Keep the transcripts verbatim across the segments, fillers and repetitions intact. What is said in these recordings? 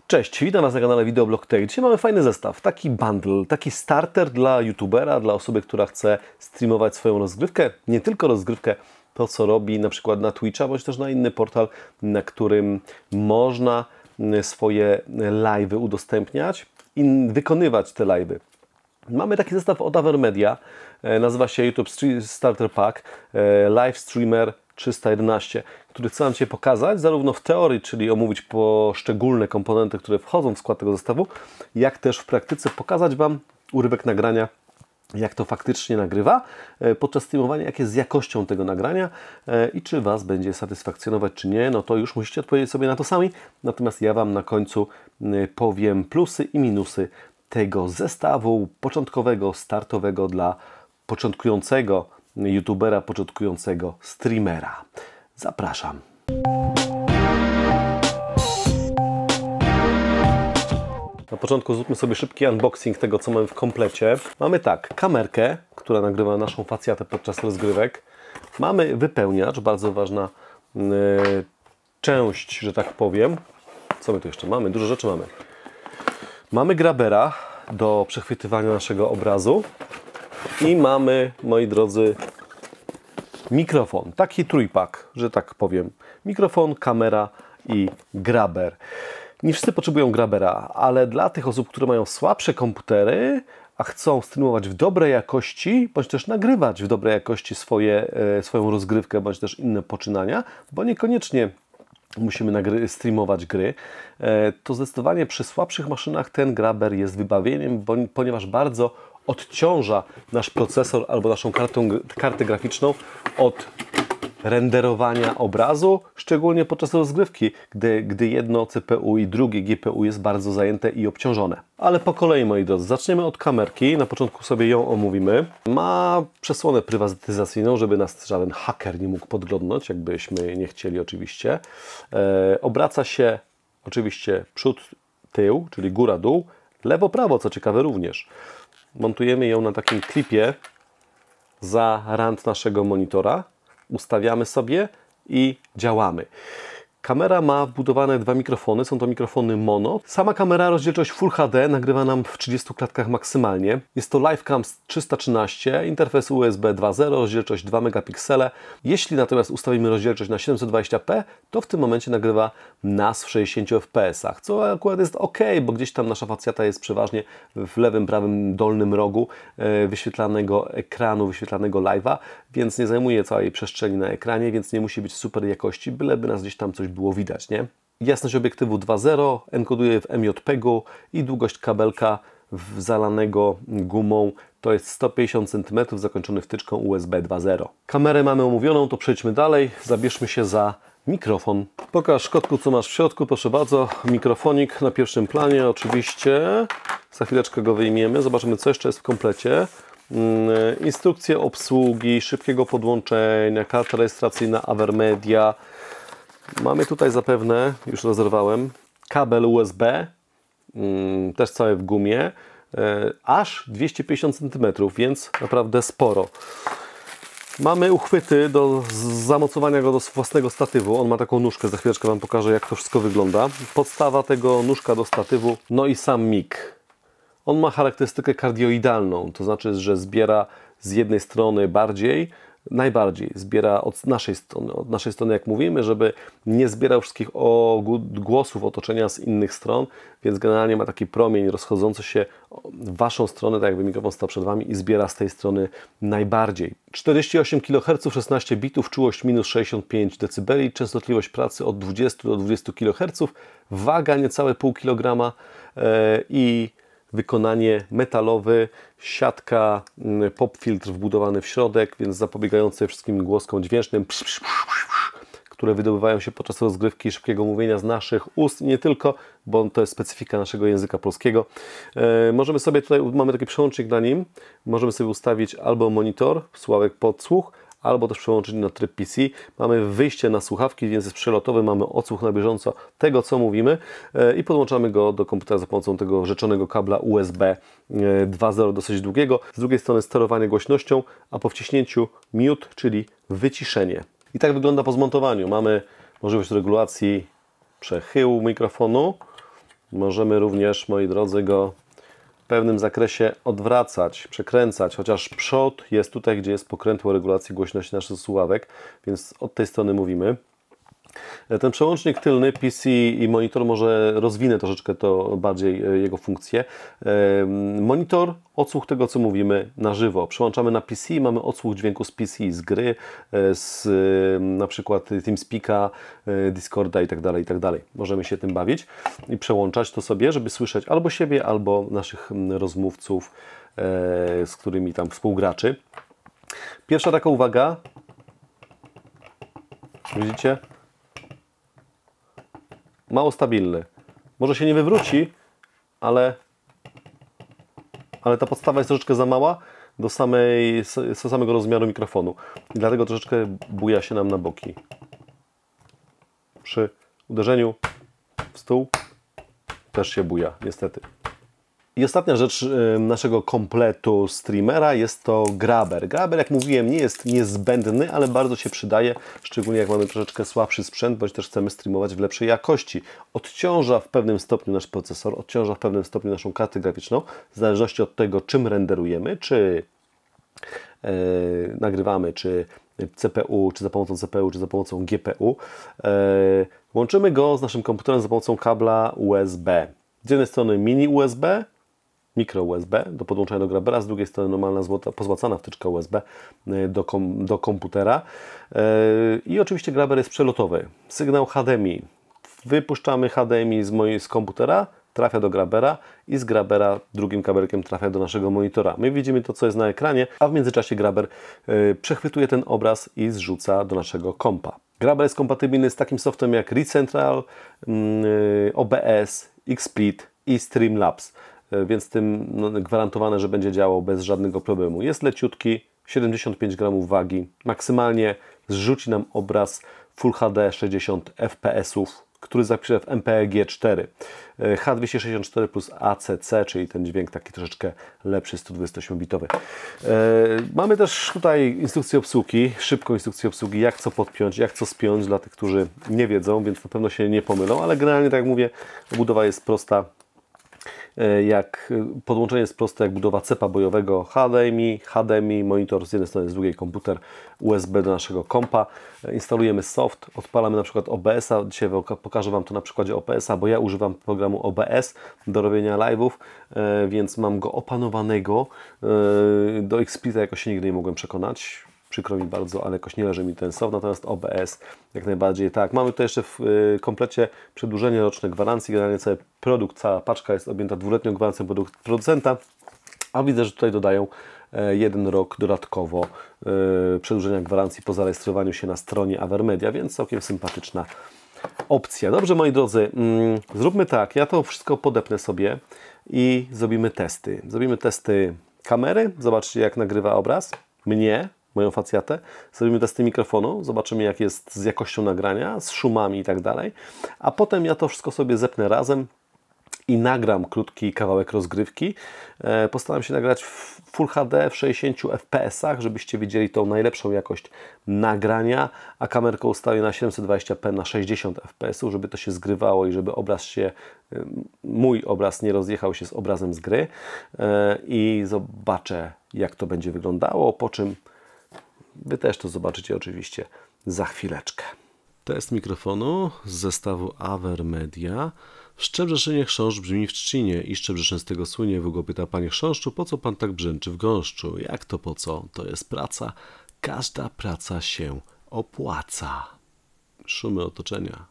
Cześć, witam Was na kanale Videoblog Tech. Dzisiaj mamy fajny zestaw, taki bundle, taki starter dla youtubera, dla osoby, która chce streamować swoją rozgrywkę, nie tylko rozgrywkę, to co robi na przykład na Twitcha, bądź też na inny portal, na którym można swoje live'y udostępniać i wykonywać te live'y. Mamy taki zestaw od Avermedia, nazywa się YouTube Starter Pack Live Streamer trzysta jedenaście, który chcę Wam dzisiaj pokazać, zarówno w teorii, czyli omówić poszczególne komponenty, które wchodzą w skład tego zestawu, jak też w praktyce pokazać Wam urywek nagrania, jak to faktycznie nagrywa podczas streamowania, jak jest z jakością tego nagrania i czy Was będzie satysfakcjonować, czy nie, no to już musicie odpowiedzieć sobie na to sami. Natomiast ja Wam na końcu powiem plusy i minusy tego zestawu początkowego, startowego dla początkującego youtubera, początkującego streamera. Zapraszam. Na początku zróbmy sobie szybki unboxing tego, co mamy w komplecie. Mamy tak, kamerkę, która nagrywa naszą facjatę podczas rozgrywek. Mamy wypełniacz, bardzo ważna yy, część, że tak powiem. Co my tu jeszcze mamy? Dużo rzeczy mamy. Mamy grabera do przechwytywania naszego obrazu. I mamy, moi drodzy, mikrofon. Taki trójpak, że tak powiem. Mikrofon, kamera i graber. Nie wszyscy potrzebują grabera, ale dla tych osób, które mają słabsze komputery, a chcą streamować w dobrej jakości, bądź też nagrywać w dobrej jakości swoje, e, swoją rozgrywkę, bądź też inne poczynania, bo niekoniecznie musimy nagry streamować gry, e, to zdecydowanie przy słabszych maszynach ten graber jest wybawieniem, bo, ponieważ bardzo odciąża nasz procesor albo naszą kartę, kartę graficzną od renderowania obrazu, szczególnie podczas rozgrywki, gdy, gdy jedno C P U i drugie G P U jest bardzo zajęte i obciążone. Ale po kolei, moi drodzy, zaczniemy od kamerki. Na początku sobie ją omówimy. Ma przesłonę prywatyzacyjną, żeby nas żaden haker nie mógł podglądnąć, jakbyśmy nie chcieli oczywiście. E, obraca się oczywiście przód, tył, czyli góra, dół, lewo, prawo, co ciekawe również. Montujemy ją na takim klipie za rand naszego monitora. Ustawiamy sobie i działamy. Kamera ma wbudowane dwa mikrofony, są to mikrofony mono. Sama kamera, rozdzielczość Full H D, nagrywa nam w trzydziestu klatkach maksymalnie. Jest to Livecam trzysta trzynaście, interfejs U S B dwa zero, rozdzielczość dwa megapiksele. Jeśli natomiast ustawimy rozdzielczość na siedemset dwadzieścia p, to w tym momencie nagrywa nas w sześćdziesięciu F P S ach, co akurat jest ok, bo gdzieś tam nasza facjata jest przeważnie w lewym, prawym, dolnym rogu wyświetlanego ekranu, wyświetlanego live'a, więc nie zajmuje całej przestrzeni na ekranie, więc nie musi być super jakości, byleby nas gdzieś tam coś było widać, nie? Jasność obiektywu dwa zero, enkoduje w M J P G u i długość kabelka zalanego gumą to jest sto pięćdziesiąt centymetrów, zakończony wtyczką U S B dwa zero. Kamerę mamy omówioną, to przejdźmy dalej. Zabierzmy się za mikrofon. Pokaż, kotku, co masz w środku, proszę bardzo. Mikrofonik na pierwszym planie, oczywiście. Za chwileczkę go wyjmiemy, zobaczymy, co jeszcze jest w komplecie. Instrukcje obsługi, szybkiego podłączenia, karta rejestracyjna Avermedia. Mamy tutaj zapewne, już rozerwałem, kabel U S B, hmm, też cały w gumie, e, aż dwieście pięćdziesiąt centymetrów, więc naprawdę sporo. Mamy uchwyty do zamocowania go do własnego statywu. On ma taką nóżkę, za chwileczkę Wam pokażę, jak to wszystko wygląda. Podstawa tego nóżka do statywu, no i sam mic. On ma charakterystykę kardioidalną, to znaczy, że zbiera z jednej strony bardziej, najbardziej zbiera od naszej strony, od naszej strony, jak mówimy, żeby nie zbierał wszystkich głosów otoczenia z innych stron, więc generalnie ma taki promień rozchodzący się w Waszą stronę, tak jakby mikrofon stał przed Wami i zbiera z tej strony najbardziej. czterdzieści osiem kiloherców, szesnaście bitów, czułość minus sześćdziesiąt pięć decybeli, częstotliwość pracy od dwudziestu do dwudziestu kiloherców, waga niecałe pół kilograma yy, i wykonanie metalowy, siatka, pop filtr wbudowany w środek, więc zapobiegający wszystkim głoskom dźwięcznym, psz, psz, psz, psz, które wydobywają się podczas rozgrywki i szybkiego mówienia z naszych ust i nie tylko, bo to jest specyfika naszego języka polskiego. E, możemy sobie tutaj, mamy taki przełącznik na nim, możemy sobie ustawić albo monitor, sławek podsłuch, albo też przełączyć na tryb P C. Mamy wyjście na słuchawki, więc jest przelotowy, mamy odsłuch na bieżąco tego, co mówimy i podłączamy go do komputera za pomocą tego rzeczonego kabla U S B dwa zero dosyć długiego. Z drugiej strony sterowanie głośnością, a po wciśnięciu mute, czyli wyciszenie. I tak wygląda po zmontowaniu. Mamy możliwość regulacji przechyłu mikrofonu. Możemy również, moi drodzy, go w pewnym zakresie odwracać, przekręcać, chociaż przód jest tutaj, gdzie jest pokrętło regulacji głośności naszych słuchawek, więc od tej strony mówimy. Ten przełącznik tylny P C i monitor, może rozwinę troszeczkę to bardziej jego funkcję. Monitor, odsłuch tego, co mówimy na żywo. Przełączamy na P C i mamy odsłuch dźwięku z P C, z gry, z na przykład TeamSpeaka, Discorda itd., itd. Możemy się tym bawić i przełączać to sobie, żeby słyszeć albo siebie, albo naszych rozmówców, z którymi tam współgraczy. Pierwsza taka uwaga. Widzicie? Mało stabilny. Może się nie wywróci, ale, ale ta podstawa jest troszeczkę za mała do, samej, do samego rozmiaru mikrofonu. I dlatego troszeczkę buja się nam na boki. Przy uderzeniu w stół też się buja, niestety. I ostatnia rzecz naszego kompletu streamera jest to grabber. Grabber, jak mówiłem, nie jest niezbędny, ale bardzo się przydaje, szczególnie jak mamy troszeczkę słabszy sprzęt, bądź też chcemy streamować w lepszej jakości. Odciąża w pewnym stopniu nasz procesor, odciąża w pewnym stopniu naszą kartę graficzną, w zależności od tego, czym renderujemy, czy yy, nagrywamy, czy C P U, czy za pomocą C P U, czy za pomocą G P U. Yy, łączymy go z naszym komputerem za pomocą kabla U S B. Z jednej strony mini U S B, mikro U S B do podłączenia do grabbera, z drugiej strony normalna złota, pozłacana wtyczka U S B do, kom, do komputera. Yy, I oczywiście grabber jest przelotowy. Sygnał H D M I. Wypuszczamy H D M I z, mojej, z komputera, trafia do grabbera i z grabbera drugim kabelkiem trafia do naszego monitora. My widzimy to, co jest na ekranie, a w międzyczasie grabber yy, przechwytuje ten obraz i zrzuca do naszego kompa. Grabber jest kompatybilny z takim softem jak ReadCentral, yy, O B S, XSplit i Streamlabs. Więc tym no, gwarantowane, że będzie działał bez żadnego problemu. Jest leciutki, siedemdziesiąt pięć gramów wagi, maksymalnie zrzuci nam obraz Full H D sześćdziesiąt F P S ów, który zapisze w M P E G cztery. H dwieście sześćdziesiąt cztery plus A C C, czyli ten dźwięk taki troszeczkę lepszy, sto dwadzieścia osiem bitowy. Mamy też tutaj instrukcję obsługi, szybką instrukcję obsługi, jak co podpiąć, jak co spiąć dla tych, którzy nie wiedzą, więc na pewno się nie pomylą, ale generalnie, tak jak mówię, budowa jest prosta. Jak podłączenie jest proste jak budowa cepa bojowego, H D M I, H D M I, monitor z jednej strony, z drugiej komputer, U S B do naszego kompa. Instalujemy soft, odpalamy na przykład O B S a. Dzisiaj pokażę Wam to na przykładzie O B S a, bo ja używam programu O B S do robienia live'ów, więc mam go opanowanego. Do XSplita jakoś się nigdy nie mogłem przekonać. Przykro mi bardzo, ale jakoś nie leży mi ten soft, natomiast O B S jak najbardziej tak. Mamy tutaj jeszcze w komplecie przedłużenie roczne gwarancji. Generalnie cały produkt, cała paczka jest objęta dwuletnią gwarancją producenta, a widzę, że tutaj dodają jeden rok dodatkowo przedłużenia gwarancji po zarejestrowaniu się na stronie Avermedia, więc całkiem sympatyczna opcja. Dobrze, moi drodzy, zróbmy tak. Ja to wszystko podepnę sobie i zrobimy testy. Zrobimy testy kamery. Zobaczcie, jak nagrywa obraz. Mnie. Moją facjatę, zrobimy testy mikrofonu, zobaczymy, jak jest z jakością nagrania, z szumami i tak dalej, a potem ja to wszystko sobie zepnę razem i nagram krótki kawałek rozgrywki. Postaram się nagrać w Full H D w sześćdziesięciu F P S ach, żebyście widzieli tą najlepszą jakość nagrania, a kamerkę ustawię na siedemset dwadzieścia p na sześćdziesiąt F P S ów, żeby to się zgrywało i żeby obraz się, mój obraz nie rozjechał się z obrazem z gry i zobaczę, jak to będzie wyglądało, po czym Wy też to zobaczycie oczywiście za chwileczkę. Test mikrofonu z zestawu Avermedia. W Szczebrzeszynie chrząszcz brzmi w trzcinie i Szczebrzeszyn z tego słynie. Wrógo pyta: panie chrząszczu, po co pan tak brzęczy w gąszczu? Jak to po co? To jest praca. Każda praca się opłaca. Szumy otoczenia.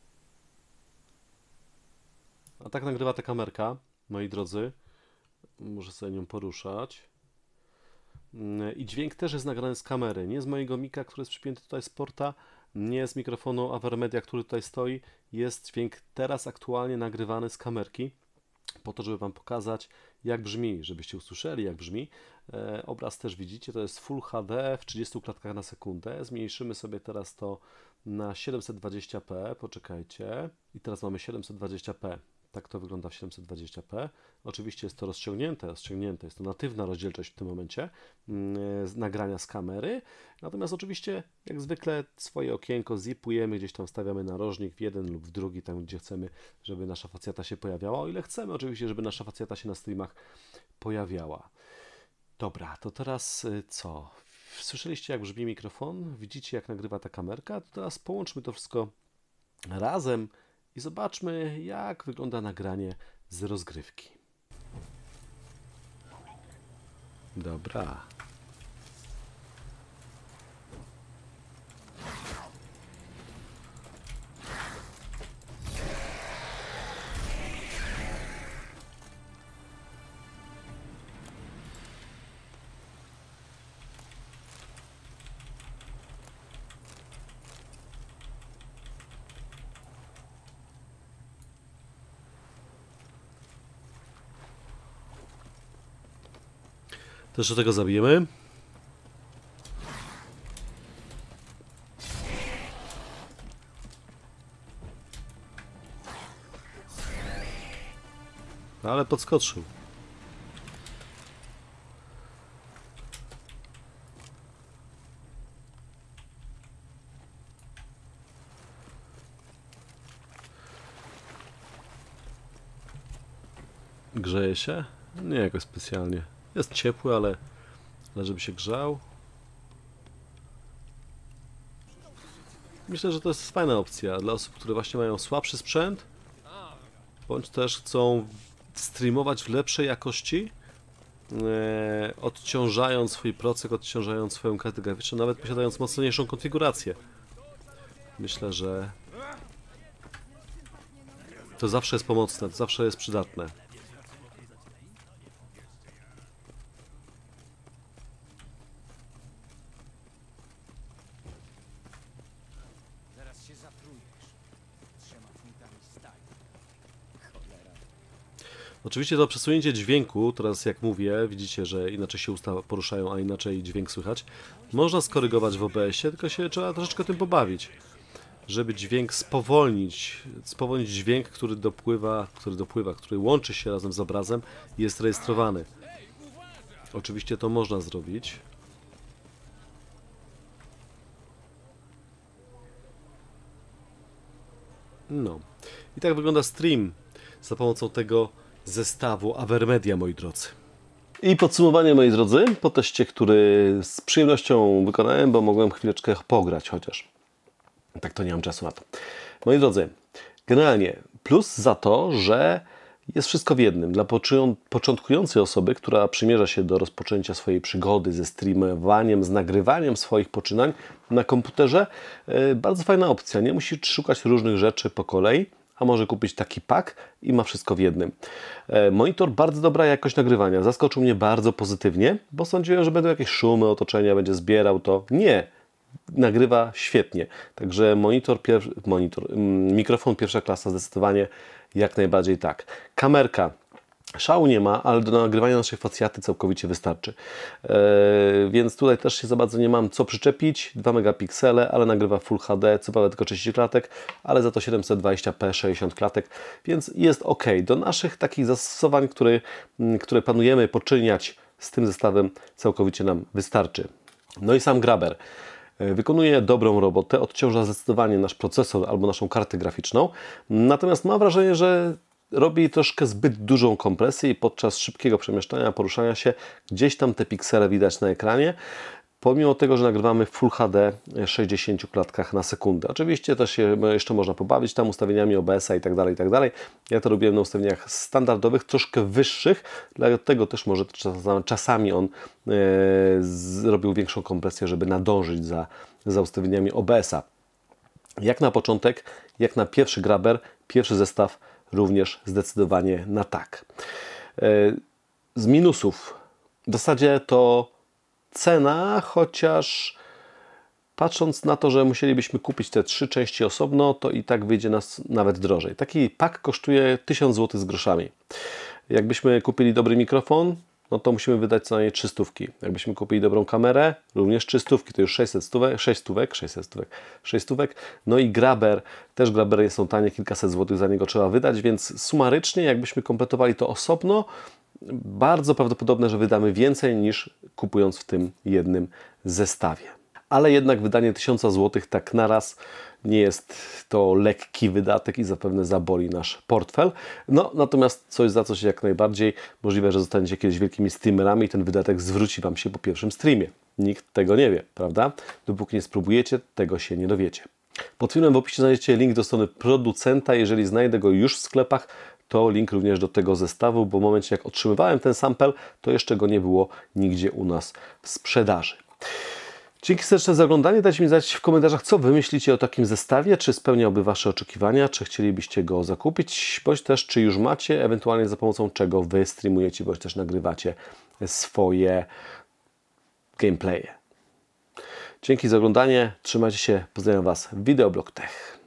A tak nagrywa ta kamerka, moi drodzy. Muszę sobie nią poruszać. I dźwięk też jest nagrany z kamery, nie z mojego mika, który jest przypięty tutaj z porta, nie z mikrofonu Avermedia, który tutaj stoi. Jest dźwięk teraz aktualnie nagrywany z kamerki, po to, żeby Wam pokazać, jak brzmi, żebyście usłyszeli, jak brzmi. E, obraz też widzicie, to jest Full H D w trzydziestu klatkach na sekundę. Zmniejszymy sobie teraz to na siedemset dwadzieścia p, poczekajcie. I teraz mamy siedemset dwadzieścia p. Tak to wygląda w siedemset dwadzieścia p. Oczywiście jest to rozciągnięte, rozciągnięte, jest to natywna rozdzielczość w tym momencie yy, z nagrania z kamery. Natomiast oczywiście, jak zwykle, swoje okienko zipujemy, gdzieś tam stawiamy narożnik w jeden lub w drugi, tam gdzie chcemy, żeby nasza facjata się pojawiała. O ile chcemy oczywiście, żeby nasza facjata się na streamach pojawiała. Dobra, to teraz yy, co? Słyszeliście, jak brzmi mikrofon? Widzicie, jak nagrywa ta kamerka? To teraz połączmy to wszystko razem i zobaczmy, jak wygląda nagranie z rozgrywki. Dobra. Też do tego zabijemy. Ale podskoczył. Grzeje się? Nie jakoś specjalnie. Jest ciepły, ale, ale żeby się grzał. Myślę, że to jest fajna opcja dla osób, które właśnie mają słabszy sprzęt, bądź też chcą streamować w lepszej jakości, e, odciążając swój procek, odciążając swoją kartę graficzną, nawet posiadając mocniejszą konfigurację. Myślę, że to zawsze jest pomocne, to zawsze jest przydatne. Oczywiście to przesunięcie dźwięku, teraz jak mówię, widzicie, że inaczej się usta poruszają, a inaczej dźwięk słychać. Można skorygować w O B S ie, tylko się trzeba troszeczkę tym pobawić, żeby dźwięk spowolnić, spowolnić dźwięk, który dopływa, który dopływa, który łączy się razem z obrazem i jest rejestrowany. Oczywiście to można zrobić. No. I tak wygląda stream za pomocą tego zestawu Avermedia, moi drodzy. I podsumowanie, moi drodzy, po teście, który z przyjemnością wykonałem, bo mogłem chwileczkę pograć chociaż. Tak to nie mam czasu na to. Moi drodzy, generalnie plus za to, że jest wszystko w jednym. Dla początkującej osoby, która przymierza się do rozpoczęcia swojej przygody ze streamowaniem, z nagrywaniem swoich poczynań na komputerze, bardzo fajna opcja. Nie musisz szukać różnych rzeczy po kolei, a może kupić taki pack i ma wszystko w jednym. Monitor, bardzo dobra jakość nagrywania. Zaskoczył mnie bardzo pozytywnie, bo sądziłem, że będą jakieś szumy otoczenia, będzie zbierał to. Nie! Nagrywa świetnie. Także monitor, monitor, mikrofon pierwsza klasa zdecydowanie jak najbardziej tak. Kamerka. Szału nie ma, ale do nagrywania naszej facjaty całkowicie wystarczy. Yy, więc tutaj też się za bardzo nie mam co przyczepić. dwa megapiksele, ale nagrywa Full H D, co prawda tylko trzydzieści klatek, ale za to siedemset dwadzieścia p sześćdziesiąt klatek, więc jest ok. Do naszych takich zastosowań, które, które planujemy poczyniać z tym zestawem, całkowicie nam wystarczy. No i sam Grabber. Wykonuje dobrą robotę, odciąża zdecydowanie nasz procesor albo naszą kartę graficzną, natomiast mam wrażenie, że robi troszkę zbyt dużą kompresję i podczas szybkiego przemieszczania, poruszania się gdzieś tam te piksele widać na ekranie, pomimo tego, że nagrywamy w Full H D sześćdziesięciu klatkach na sekundę. Oczywiście też się jeszcze można pobawić tam ustawieniami O B S a i tak dalej, i tak dalej. Ja to robiłem na ustawieniach standardowych, troszkę wyższych, dlatego też może czasami on e, zrobił większą kompresję, żeby nadążyć za, za ustawieniami O B S a. Jak na początek, jak na pierwszy Grabber, pierwszy zestaw również zdecydowanie na tak. Z minusów w zasadzie to cena, chociaż patrząc na to, że musielibyśmy kupić te trzy części osobno, to i tak wyjdzie nas nawet drożej. Taki pack kosztuje tysiąc złotych z groszami. Jakbyśmy kupili dobry mikrofon, no to musimy wydać co najmniej trzy stówki. Jakbyśmy kupili dobrą kamerę, również trzy stówki, to już sześćset stówek, sześć stówek, sześćset stówek, sześć stówek. No i graber, też grabery są tanie, kilkaset złotych za niego trzeba wydać, więc sumarycznie jakbyśmy kompletowali to osobno, bardzo prawdopodobne, że wydamy więcej niż kupując w tym jednym zestawie. Ale jednak wydanie tysiąca złotych tak naraz nie jest to lekki wydatek i zapewne zaboli nasz portfel. No, natomiast coś za coś jak najbardziej możliwe, że zostaniecie kiedyś wielkimi streamerami i ten wydatek zwróci Wam się po pierwszym streamie. Nikt tego nie wie, prawda? Dopóki nie spróbujecie, tego się nie dowiecie. Pod filmem w opisie znajdziecie link do strony producenta. Jeżeli znajdę go już w sklepach, to link również do tego zestawu, bo w momencie jak otrzymywałem ten sample, to jeszcze go nie było nigdzie u nas w sprzedaży. Dzięki serdeczne za oglądanie. Dajcie mi znać w komentarzach, co Wy myślicie o takim zestawie, czy spełniałby Wasze oczekiwania, czy chcielibyście go zakupić, bądź też czy już macie, ewentualnie za pomocą czego Wy streamujecie, bądź też nagrywacie swoje gameplaye. Dzięki za oglądanie, trzymajcie się, pozdrawiam Was, Videoblog Tech.